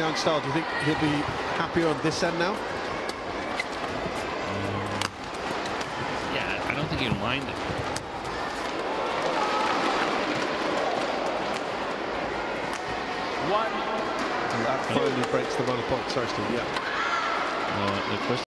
Zhang style, do you think he'll be happier on this end now? Yeah, I don't think he'll mind it. And that finally breaks the monopole. Sorry, Steve. Yeah. The question